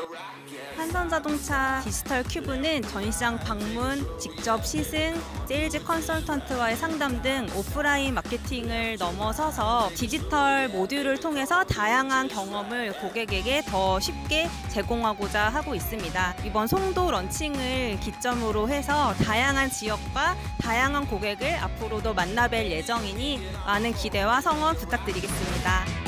한전자동차 디지털 큐브는 전시장 방문, 직접 시승, 세일즈 컨설턴트와의 상담 등 오프라인 마케팅을 넘어서서 디지털 모듈을 통해서 다양한 경험을 고객에게 더 쉽게 제공하고자 하고 있습니다. 이번 송도 런칭을 기점으로 해서 다양한 지역과 다양한 고객을 앞으로도 만나뵐 예정이니 많은 기대와 성원 부탁드리겠습니다.